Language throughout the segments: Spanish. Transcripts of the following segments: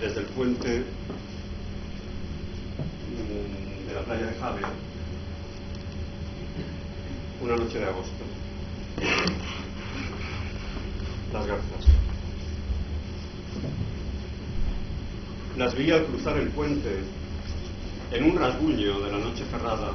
desde el puente de la playa de Jave, una noche de agosto. Las garzas. Las vi al cruzar el puente, en un rasguño de la noche cerrada.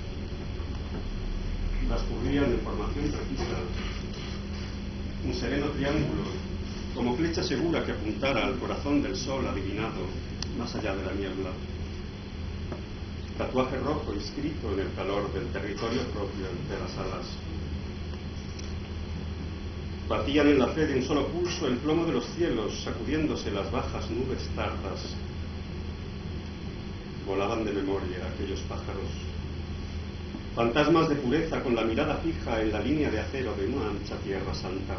Transcurrían en formación precisa, un sereno triángulo, como flecha segura que apuntara al corazón del sol adivinado, más allá de la niebla. Tatuaje rojo inscrito en el calor del territorio propio de las alas. Batían en la fe de un solo pulso el plomo de los cielos, sacudiéndose las bajas nubes tardas. Volaban de memoria aquellos pájaros, fantasmas de pureza con la mirada fija en la línea de acero de una ancha tierra santa.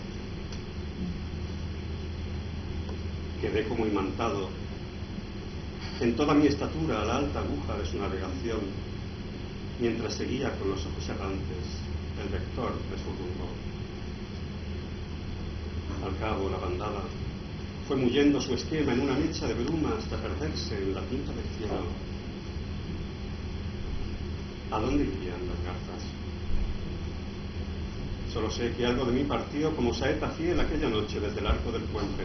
Quedé como imantado en toda mi estatura a la alta aguja de su navegación, mientras seguía con los ojos errantes el vector de su rumbo. Al cabo, la bandada fue muyendo su esquema en una mecha de bruma hasta perderse en la tinta del cielo. ¿A dónde irían las garzas? Solo sé que algo de mí partió como saeta fiel aquella noche desde el arco del puente.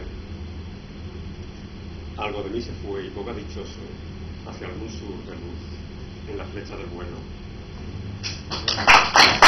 Algo de mí se fue y boga dichoso hacia algún sur de luz en la flecha del vuelo.